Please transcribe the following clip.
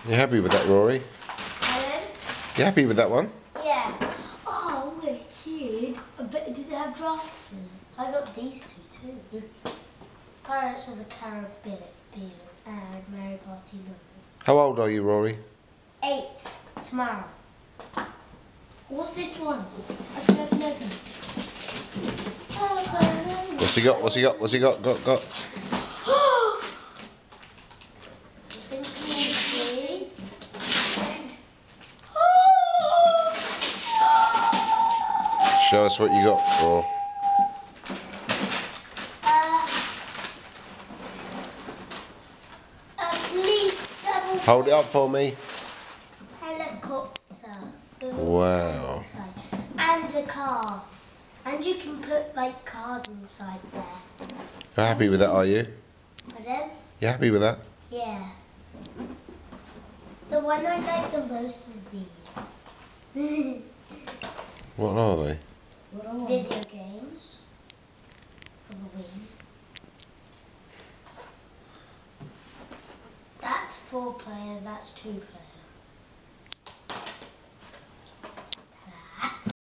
You happy with that, Rory? Pardon? You happy with that one? Yeah. Oh, wicked. But did it have drafts in it? I got these two too. Pirates of the Caribbean and Mary Party London. How old are you, Rory? 8 tomorrow. What's this one? I can open it. What's he got? What's he got? What's he got? Got. Show us what you got, Rory. Hold it up for me. Helicopter. Wow. And a car. And you can put like cars inside there. You're happy with that, are you? Pardon? You happy with that? Yeah. The one I like the most is these. What are they? Video games. For the Wii. That's 4-player, that's 2-player.